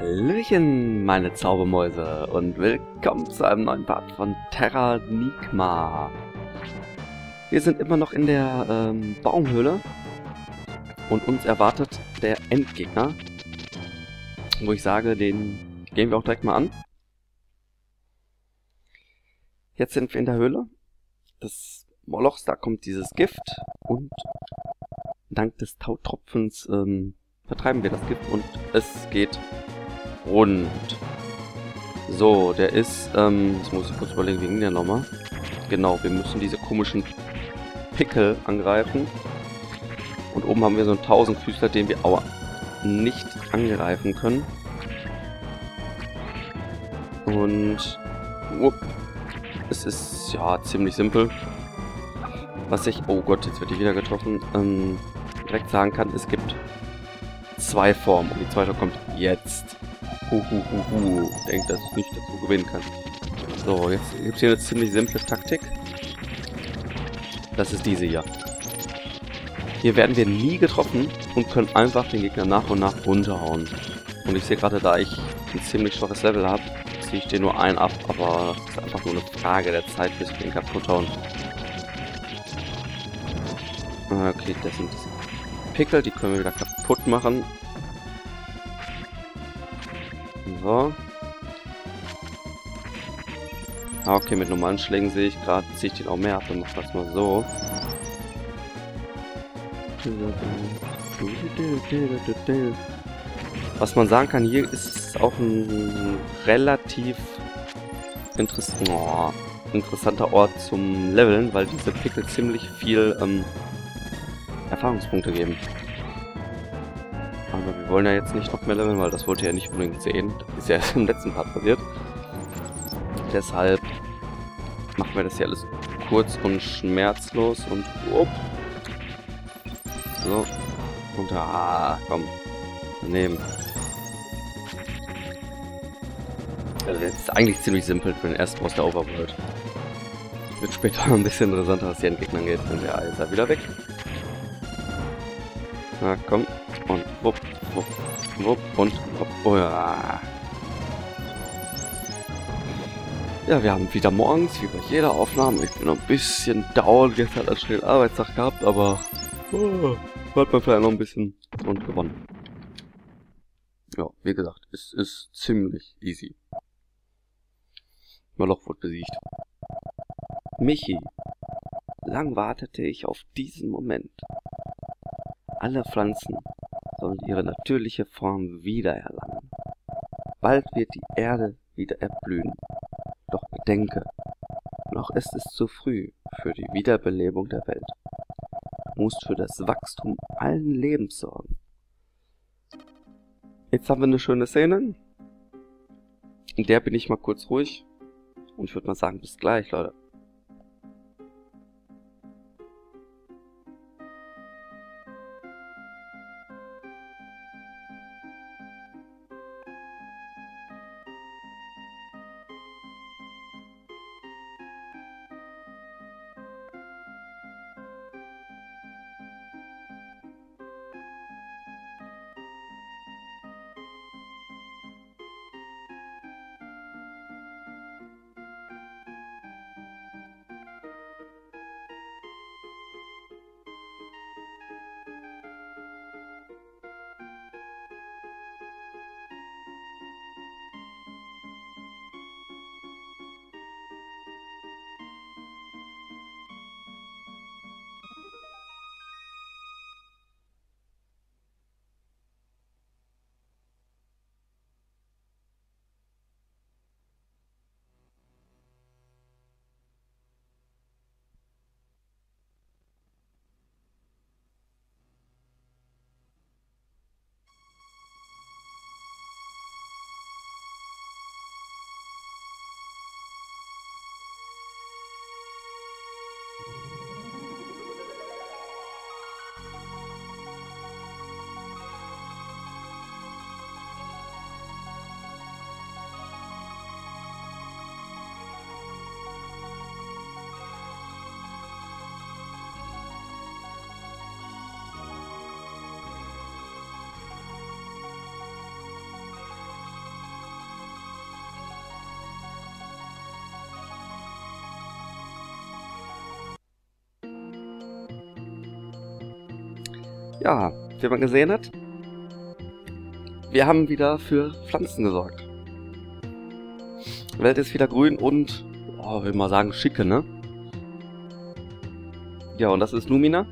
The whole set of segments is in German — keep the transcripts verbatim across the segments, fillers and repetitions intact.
Hallöchen, meine Zaubermäuse, und willkommen zu einem neuen Part von Terranigma. Wir sind immer noch in der ähm, Baumhöhle und uns erwartet der Endgegner, wo ich sage, den gehen wir auch direkt mal an. Jetzt sind wir in der Höhle des Molochs, da kommt dieses Gift und dank des Tautropfens ähm, vertreiben wir das Gift und es geht rund. So, der ist, ähm, jetzt muss ich kurz überlegen, wie ging der nochmal? Genau, wir müssen diese komischen Pickel angreifen. Und oben haben wir so einen Tausendfüßler, den wir aber nicht angreifen können. Und upp, es ist ja ziemlich simpel. Was ich, oh Gott, jetzt wird die wieder getroffen, ähm, direkt sagen kann, es gibt zwei Formen und die zweite kommt jetzt. Huhuhuhu. Ich denke, dass ich nicht dazu gewinnen kann. So, jetzt gibt es hier eine ziemlich simple Taktik. Das ist diese hier. Hier werden wir nie getroffen und können einfach den Gegner nach und nach runterhauen. Und ich sehe gerade, da ich ein ziemlich schwaches Level habe, ziehe ich den nur einen ab, aber es ist einfach nur eine Frage der Zeit, bis wir den kaputt hauen. Okay, das sind diese Pickel, die können wir wieder kaputt machen. So. Ah, okay, mit normalen Schlägen sehe ich gerade, ziehe ich den auch mehr ab und mache das mal so. Was man sagen kann, hier ist es auch ein relativ interess oh, interessanter Ort zum Leveln, weil diese Pickel ziemlich viel ähm, Erfahrungspunkte geben. Aber wir wollen ja jetzt nicht noch mehr leveln, weil das wollt ihr ja nicht unbedingt sehen. Das ist ja erst im letzten Part passiert. Deshalb machen wir das hier alles kurz und schmerzlos und up. So. Und da, komm. Daneben. Also das ist eigentlich ziemlich simpel für den ersten Boss der Overworld. Wird später noch ein bisschen interessanter, was die Endgegner geht. Und ja, ist er wieder weg. Na komm. Und wupp, wupp, wupp und wupp. Oh ja. Ja, wir haben wieder morgens, wie bei jeder Aufnahme. Ich bin noch ein bisschen down. Gestern einen schönen Arbeitstag gehabt, aber oh, hat man vielleicht noch ein bisschen und gewonnen. Ja, wie gesagt, es ist ziemlich easy. Moloch wurde besiegt. Michi. Lang wartete ich auf diesen Moment. Alle Pflanzen sollen ihre natürliche Form wiedererlangen. Bald wird die Erde wieder erblühen. Doch bedenke, noch ist es zu früh für die Wiederbelebung der Welt. Du musst für das Wachstum allen Lebens sorgen. Jetzt haben wir eine schöne Szene. In der bin ich mal kurz ruhig. Und ich würde mal sagen, bis gleich, Leute. Ja, wie man gesehen hat, wir haben wieder für Pflanzen gesorgt. Die Welt ist wieder grün und, oh, will mal sagen, schicke, ne? Ja, und das ist Lumina.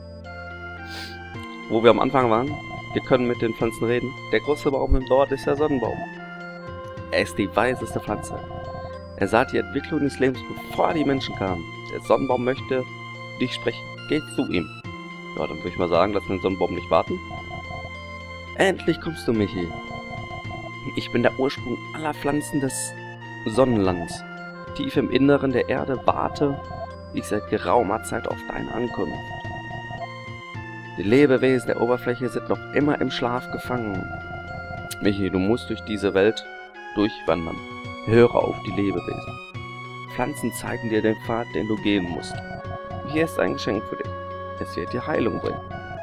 Wo wir am Anfang waren. Wir können mit den Pflanzen reden. Der größte Baum im Dorf ist der Sonnenbaum. Er ist die weiseste Pflanze. Er sah die Entwicklung des Lebens, bevor die Menschen kamen. Der Sonnenbaum möchte dich sprechen. Geh zu ihm. Ja, dann würde ich mal sagen, lass den Sonnenbaum nicht warten. Endlich kommst du, Michi. Ich bin der Ursprung aller Pflanzen des Sonnenlands. Tief im Inneren der Erde warte ich seit geraumer Zeit auf deine Ankunft. Die Lebewesen der Oberfläche sind noch immer im Schlaf gefangen. Michi, du musst durch diese Welt durchwandern. Höre auf die Lebewesen. Pflanzen zeigen dir den Pfad, den du gehen musst. Hier ist ein Geschenk für dich. Es wird dir Heilung bringen.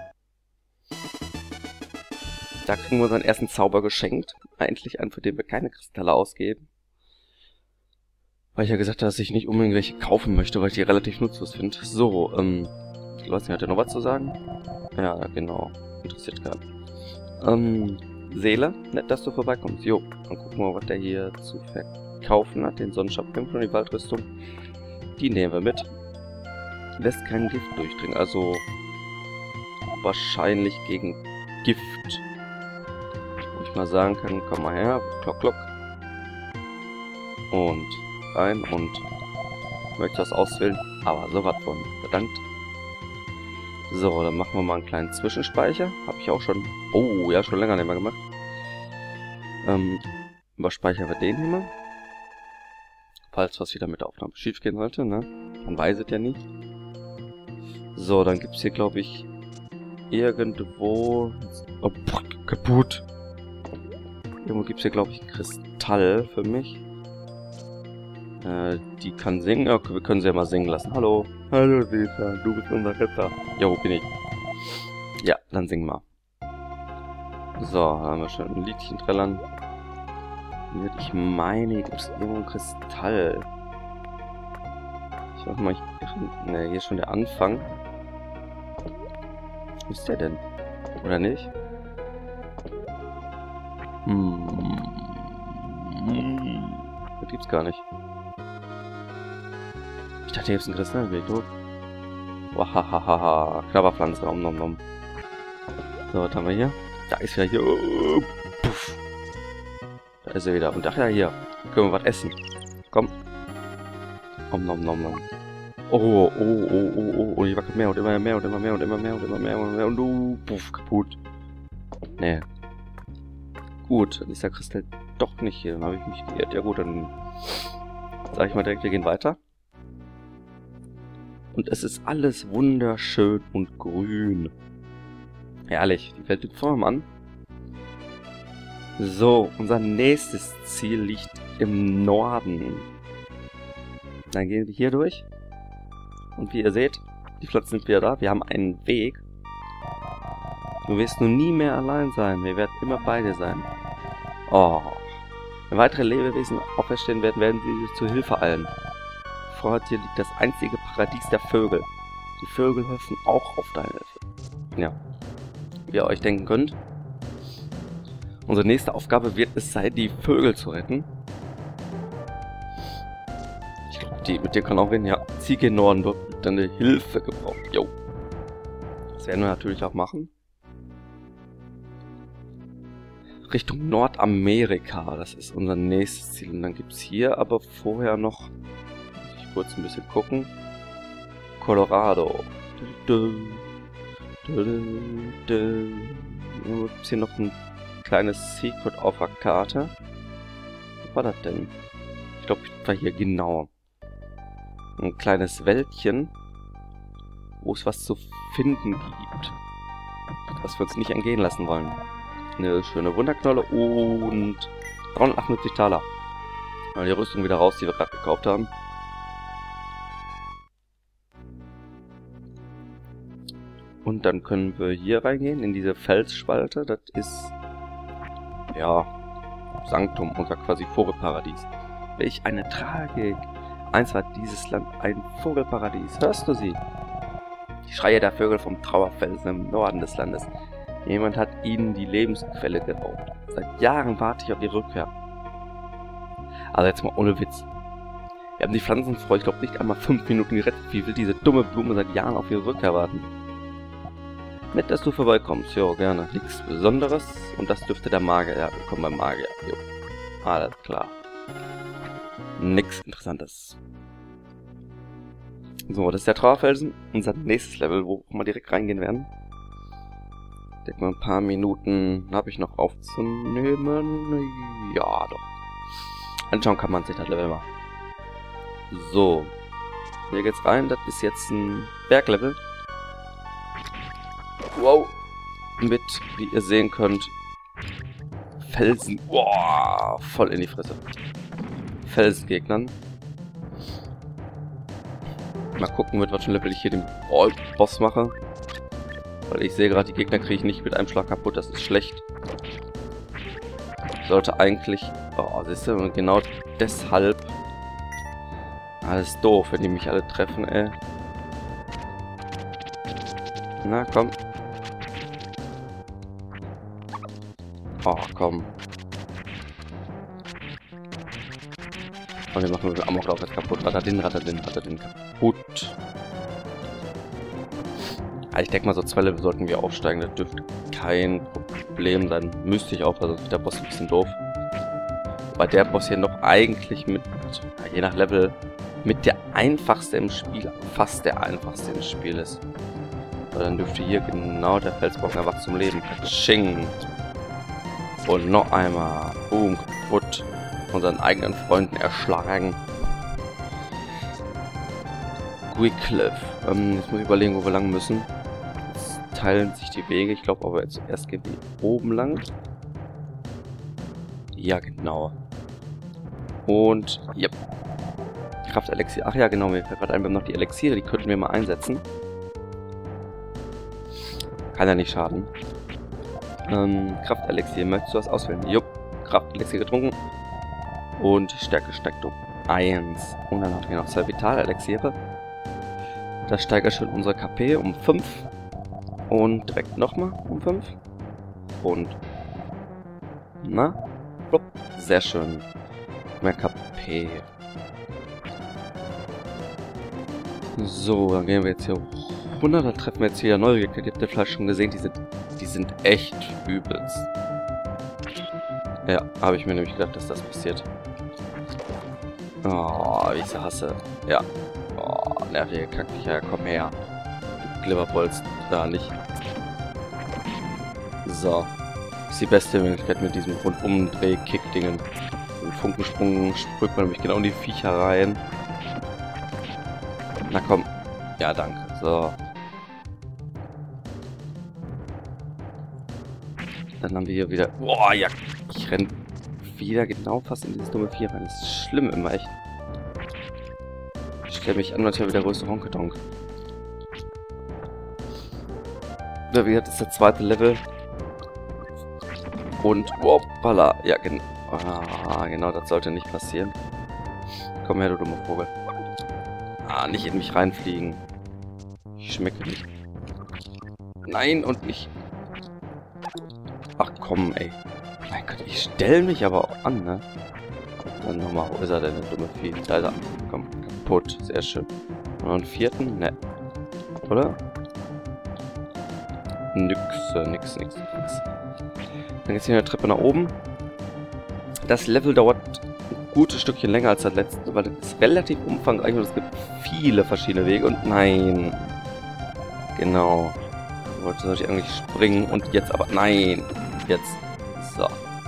Da kriegen wir unseren ersten Zauber geschenkt. Endlich einen, für den wir keine Kristalle ausgeben. Weil ich ja gesagt habe, dass ich nicht unbedingt welche kaufen möchte, weil ich die relativ nutzlos finde. So, ähm... ich weiß nicht, hat er noch was zu sagen? Ja, genau. Interessiert gerade. Ähm, Seele, nett, dass du vorbeikommst. Jo, dann gucken wir mal, was der hier zu verkaufen hat. Den Sonnenschapkämpfer und die Waldrüstung. Die nehmen wir mit. Lässt kein Gift durchdringen, also wahrscheinlich gegen Gift. Wo ich mal sagen kann, komm mal her, klock, klock. Und rein und möchte das auswählen, aber sowas von bedankt. So, dann machen wir mal einen kleinen Zwischenspeicher. Habe ich auch schon, oh ja, schon länger nicht mehr gemacht. Ähm, überspeichern wir den hier mal. Falls was wieder mit der Aufnahme schief gehen sollte, ne? Man weiß es ja nicht. So, dann gibt es hier, glaube ich, irgendwo... Oh, kaputt. Irgendwo gibt es hier, glaube ich, Kristall für mich. Äh, die kann singen. Okay, wir können sie ja mal singen lassen. Hallo. Hallo, Lisa. Du bist unser Retter. Ja, wo bin ich? Ja, dann sing mal. So, da haben wir schon ein Liedchen trällern. Ich meine, hier gibt es irgendwo ein Kristall. Ich mach mal, ich... Ne, hier ist schon der Anfang. Wo ist der denn? Oder nicht? Hm. Das gibt's gar nicht. Ich dachte, hier ist ein Kristall. Bin ich doof? Wahahaha. Knabberpflanze. Om nom nom. So, was haben wir hier? Da ist ja hier. Oh, puff. Da ist er wieder. Und ach ja, hier. Können wir was essen. Komm. Om nom nom nom. Oh, oh, oh, oh, oh. Und ich wackelt mehr und immer mehr und immer mehr und immer mehr und immer mehr und immer mehr und du. Puff, kaputt. Nee. Gut, dann ist der Kristall doch nicht hier. Dann habe ich mich geirrt. Ja gut, dann sage ich mal direkt, wir gehen weiter. Und es ist alles wunderschön und grün. Herrlich, die Welt nimmt Form an. So, unser nächstes Ziel liegt im Norden. Dann gehen wir hier durch. Und wie ihr seht, die Pflanzen sind wieder da. Wir haben einen Weg. Du wirst nun nie mehr allein sein. Wir werden immer bei dir sein. Oh. Wenn weitere Lebewesen auferstehen werden, werden sie dir zu Hilfe eilen. Vor dir liegt das einzige Paradies der Vögel. Die Vögel hoffen auch auf deine Hilfe. Ja. Wie ihr euch denken könnt, unsere nächste Aufgabe wird es sein, die Vögel zu retten. Ich glaube, die mit dir kann auch reden. Ja, Ziege in Norden, dort wird deine Hilfe gebraucht. Jo. Das werden wir natürlich auch machen. Richtung Nordamerika, das ist unser nächstes Ziel. Und dann gibt es hier aber vorher noch, muss ich kurz ein bisschen gucken, Colorado. Gibt es hier noch ein kleines Secret auf der Karte? Was war das denn? Ich glaube, ich war hier genau. Ein kleines Wäldchen, wo es was zu finden gibt, was wir uns nicht entgehen lassen wollen. Eine schöne Wunderknolle und dreihundertachtundsiebzig Taler. Mal die Rüstung wieder raus, die wir gerade gekauft haben. Und dann können wir hier reingehen, in diese Felsspalte. Das ist, ja, Sanctum, unser quasi Vogelparadies. Welch eine Tragik. Einst war dieses Land ein Vogelparadies. Hörst du sie? Die Schreie der Vögel vom Trauerfelsen im Norden des Landes. Jemand hat ihnen die Lebensquelle geraubt. Seit Jahren warte ich auf die Rückkehr. Also jetzt mal ohne Witz. Wir haben die Pflanzenfrau, ich glaube, nicht einmal fünf Minuten gerettet. Wie will diese dumme Blume seit Jahren auf ihre Rückkehr warten? Nett, dass du vorbeikommst. Jo, gerne. Nichts Besonderes. Und das dürfte der Magier. Ja, willkommen beim Magier. Jo. Alles klar. Nix Interessantes. So, das ist der Trauerfelsen. Unser nächstes Level, wo wir direkt reingehen werden. Ich denke mal, ein paar Minuten habe ich noch aufzunehmen. Ja, doch. Anschauen kann man sich das Level mal. So. Hier geht's rein. Das ist jetzt ein Berglevel. Wow. Mit, wie ihr sehen könnt, Felsen. Boah, voll in die Fresse. Felsengegnern. Mal gucken, mit welchem Level ich hier den Boss mache. Weil ich sehe gerade, die Gegner kriege ich nicht mit einem Schlag kaputt. Das ist schlecht. Sollte eigentlich... Oh, siehst du, und genau deshalb... Alles doof, wenn die mich alle treffen, ey. Na, komm. Oh, komm. Und wir machen den Amoklauf jetzt kaputt. Ratadin, Ratadin, Ratadin kaputt. Ja, ich denke mal, so zwei Level sollten wir aufsteigen. Das dürfte kein Problem sein. Müsste ich auch, also ist der Boss ein bisschen doof. Weil der Boss hier noch eigentlich mit, je nach Level, mit der einfachste im Spiel, fast der einfachste im Spiel ist. Weil dann dürfte hier genau der Felsbrocken erwacht zum Leben. Katsching. Und noch einmal. Boom, kaputt. Unseren eigenen Freunden erschlagen. Wycliffe. Ähm, jetzt muss ich überlegen, wo wir lang müssen. Jetzt teilen sich die Wege. Ich glaube aber jetzt erst gehen wir oben lang. Ja, genau. Und, ja. Kraftelixier. Ach ja, genau. Mir fällt gerade ein, wir haben noch die Elixiere. Die könnten wir mal einsetzen. Kann ja nicht schaden. Ähm, Kraftelixier. Möchtest du was auswählen? Jupp. Kraftelixier getrunken. Und Stärke steigt um eins. Und dann haben wir noch zwei Vitalelixiere. Das steigert schon unsere K P um fünf. Und direkt nochmal um fünf. Und. Na? Blub. Sehr schön. Mehr K P. So, dann gehen wir jetzt hier hundert. Da treffen wir jetzt wieder neue Gegner. Die habt ihr vielleicht schon gesehen. Die sind, die sind echt übelst. Ja, habe ich mir nämlich gedacht, dass das passiert. Oh, wie ich sie hasse. Ja. Oh, nervige Kackviecher, komm her. Du Glibberbolz, da nicht. So. Das ist die beste Möglichkeit mit diesem Rundumdreh-Kick-Dingen. Mit Funkensprung sprüht man nämlich genau in die Viecher rein. Na komm. Ja, danke. So. Dann haben wir hier wieder... Boah, ja. Ich renn wieder genau fast in dieses dumme Vier rein. Das ist schlimm immer, echt. Ich stelle mich an, als wäre wieder der größte Honkedonk. Ja, wie gesagt, das ist der zweite Level. Und, hoppala. Ja, gen ah, genau, das sollte nicht passieren. Komm her, du dummer Vogel. Ah, nicht in mich reinfliegen. Ich schmecke nicht. Nein, und nicht. Ach komm, ey. Mein Gott, ich stelle mich aber auch an, ne? Dann nochmal, wo ist er denn, der dumme Vieh? Da ist er. Komm, kaputt. Sehr schön. Und noch einen vierten? Ne. Oder? Nix, nix, nix, nix. Dann geht's hier eine Treppe nach oben. Das Level dauert ein gutes Stückchen länger als das letzte, weil es ist relativ umfangreich und es gibt viele verschiedene Wege. Und nein. Genau. Wollte sollte ich eigentlich springen und jetzt aber... Nein. Jetzt. So.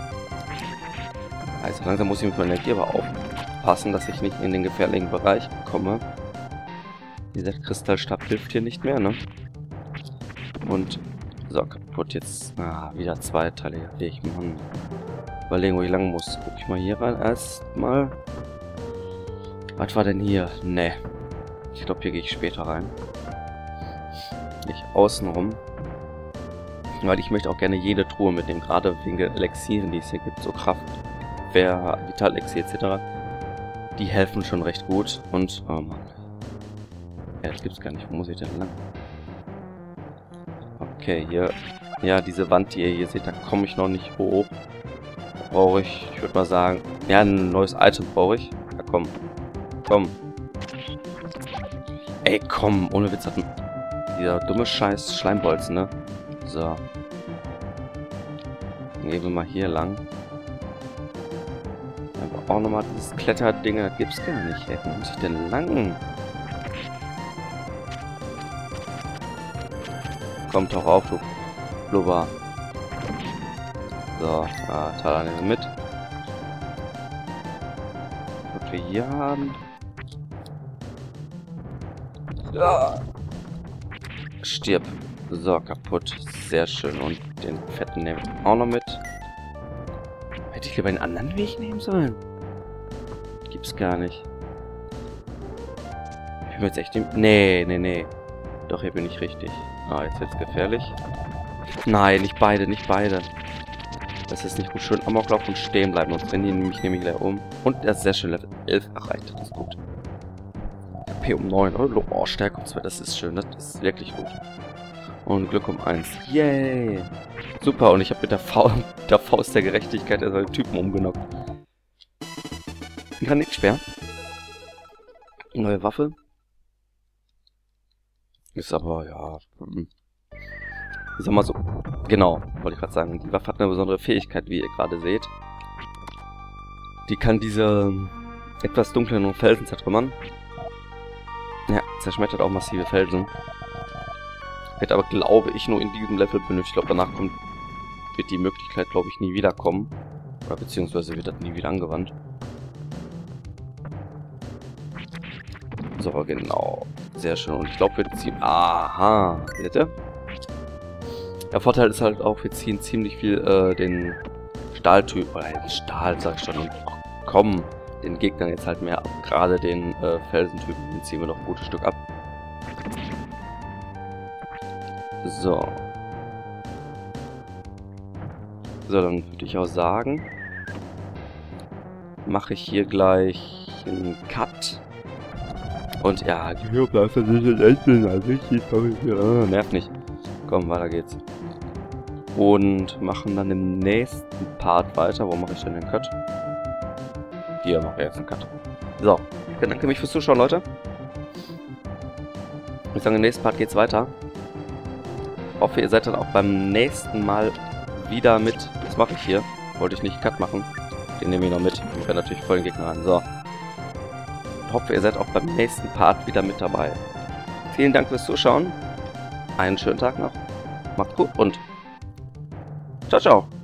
Also langsam muss ich mit meiner Energie aber aufpassen, dass ich nicht in den gefährlichen Bereich komme. Dieser Kristallstab hilft hier nicht mehr, ne? Und... So, kaputt jetzt. Ah, wieder zweiteiliger Weg, Mann. Überlegen, wo ich lang muss. Guck ich mal hier rein erstmal. Was war denn hier? Ne. Ich glaube, hier gehe ich später rein. Nicht außen rum. Weil ich möchte auch gerne jede Truhe mitnehmen, gerade wegen der Elixieren, die es hier gibt, so Kraft, Wehr, Vitalelixier et cetera. Die helfen schon recht gut und, oh Mann. Ja, das gibt's gar nicht. Wo muss ich denn lang? Okay, hier. Ja, diese Wand, die ihr hier seht, da komme ich noch nicht hoch. Da brauche ich, ich würde mal sagen, ja, ein neues Item brauche ich. Ja, komm. Komm. Ey, komm, ohne Witz hat ein... Dieser dumme Scheiß Schleimbolzen, ne? So. Dann gehen wir mal hier lang. Aber auch nochmal dieses Kletterding, das gibt's gar nicht. Ey, wo muss ich denn lang? Kommt doch auf, du Blubber. So, ah, Taler nehmen wir mit. Was wir hier haben. Ja. Stirb. So, kaputt. Sehr schön. Und den fetten nehmen wir auch noch mit. Hätte ich lieber einen anderen Weg nehmen sollen? Gibt's gar nicht. Ich bin jetzt echt im... Nee, nee, nee. Doch, hier bin ich richtig. Ah, jetzt wird's gefährlich. Nein, nicht beide, nicht beide. Das ist nicht gut. Schön Amoklauf und stehen bleiben. Sonst rennen die nämlich, nämlich gleich um. Und er ist sehr schön Level elf erreicht. Das ist gut. P um neun. Oh, Stärke um zwei. Das ist schön. Das ist wirklich gut. Und Glück um eins. Yay. Super. Und ich habe mit der, Fa der Faust der Gerechtigkeit also den Typen umgenockt. Ein Granitspeer. Neue Waffe. Ist aber, ja... Ich sag mal so... Genau, wollte ich gerade sagen. Die Waffe hat eine besondere Fähigkeit, wie ihr gerade seht. Die kann diese etwas dunkleren Felsen zertrümmern. Ja, zerschmettert auch massive Felsen. Wird aber, glaube ich, nur in diesem Level benötigt. Ich glaube, danach kommt, wird die Möglichkeit, glaube ich, nie wiederkommen. Oder beziehungsweise wird das nie wieder angewandt. So, genau. Sehr schön. Und ich glaube, wir ziehen... Aha. Seht ihr? Der Vorteil ist halt auch, wir ziehen ziemlich viel äh, den Stahltyp... Oder den Stahl, sag ich schon. Und, oh, komm, den Gegnern jetzt halt mehr ab. Gerade den äh, Felsentypen, den ziehen wir noch ein gutes Stück ab. So. So, dann würde ich auch sagen... Mache ich hier gleich einen Cut. Und ja, hier bleibt es nicht einzeln, also ich äh, nervt nicht. Komm, weiter geht's. Und machen dann im nächsten Part weiter. Wo mache ich denn den Cut? Hier mache ich jetzt einen Cut. So, ich bedanke mich fürs Zuschauen, Leute. Ich sage, im nächsten Part geht's weiter. Hoffe, ihr seid dann auch beim nächsten Mal wieder mit. Was mache ich hier? Wollte ich nicht Cut machen. Den nehme ich noch mit. Ich werde natürlich voll den Gegner rein. So. Ich hoffe, ihr seid auch beim nächsten Part wieder mit dabei. Vielen Dank fürs Zuschauen. Einen schönen Tag noch. Macht's gut und ciao, ciao.